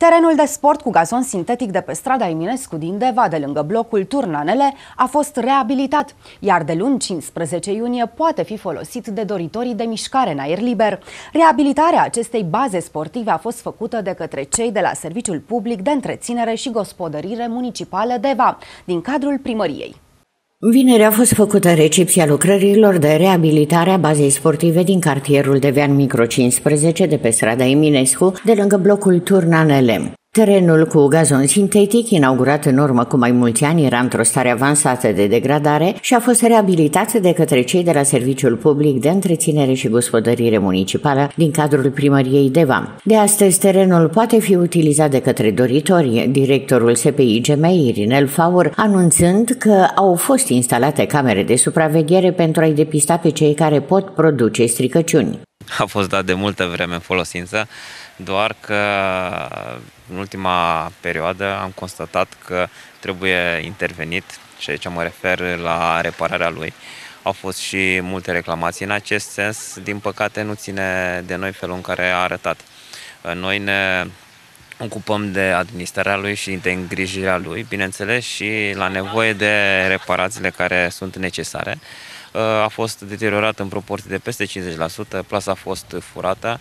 Terenul de sport cu gazon sintetic de pe strada Eminescu din Deva, de lângă blocul Turnanele, a fost reabilitat, iar de luni 15 iunie poate fi folosit de doritorii de mișcare în aer liber. Reabilitarea acestei baze sportive a fost făcută de către cei de la Serviciul Public de Întreținere și Gospodărire Municipală Deva, din cadrul primăriei. Vineri a fost făcută recepția lucrărilor de reabilitare a bazei sportive din cartierul Devean Micro 15 de pe strada Eminescu, de lângă blocul Turnanele. Terenul cu gazon sintetic, inaugurat în urmă cu mai mulți ani, era într-o stare avansată de degradare și a fost reabilitat de către cei de la Serviciul Public de Întreținere și Gospodărire Municipală din cadrul primăriei Deva. De astăzi, terenul poate fi utilizat de către doritori, directorul SPIGM, Irinel Faur, anunțând că au fost instalate camere de supraveghere pentru a-i depista pe cei care pot produce stricăciuni. A fost dat de multă vreme în folosință, doar că în ultima perioadă am constatat că trebuie intervenit, și aici mă refer la repararea lui. Au fost și multe reclamații în acest sens, din păcate nu ține de noi felul în care a arătat. Noi ne ocupăm de administrarea lui și de îngrijirea lui, bineînțeles, și la nevoie de reparațiile care sunt necesare. A fost deteriorat în proporție de peste 50%, plasa a fost furată.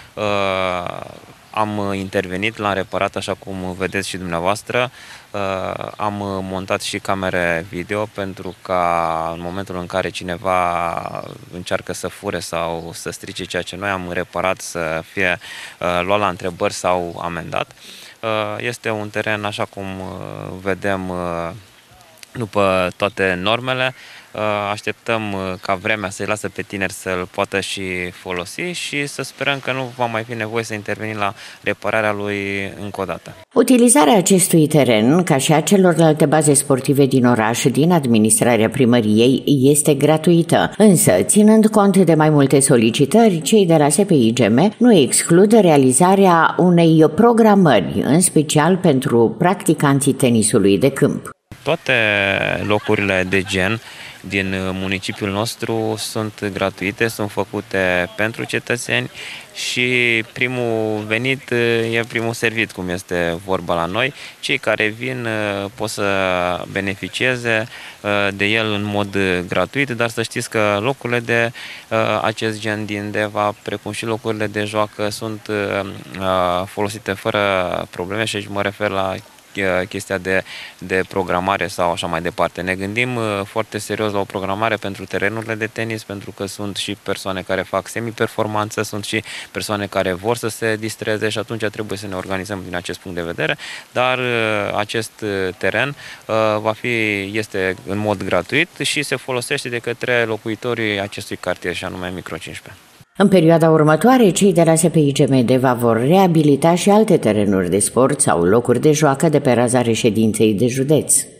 Am intervenit, l-am reparat așa cum vedeți și dumneavoastră. Am montat și camere video pentru ca în momentul în care cineva încearcă să fure sau să strice ceea ce noi am reparat să fie luat la întrebări sau amendat. Este un teren, așa cum vedem, după toate normele. Așteptăm ca vremea să-i lasă pe tineri să-l poată și folosi și să sperăm că nu va mai fi nevoie să intervenim la repararea lui încă o dată. Utilizarea acestui teren, ca și a celorlalte baze sportive din oraș, din administrarea primăriei, este gratuită. Însă, ținând cont de mai multe solicitări, cei de la SPIGM nu exclud realizarea unei programări, în special pentru practicanții tenisului de câmp. Toate locurile de gen din municipiul nostru sunt gratuite, sunt făcute pentru cetățeni și primul venit e primul servit, cum este vorba la noi. Cei care vin pot să beneficieze de el în mod gratuit, dar să știți că locurile de acest gen din Deva, precum și locurile de joacă, sunt folosite fără probleme și aici mă refer la chestia de programare sau așa mai departe. Ne gândim foarte serios la o programare pentru terenurile de tenis, pentru că sunt și persoane care fac semi-performanță, sunt și persoane care vor să se distreze și atunci trebuie să ne organizăm din acest punct de vedere, dar acest teren este în mod gratuit și se folosește de către locuitorii acestui cartier, și anume Micro 15. În perioada următoare, cei de la SPIGM Deva vor reabilita și alte terenuri de sport sau locuri de joacă de pe raza reședinței de județ.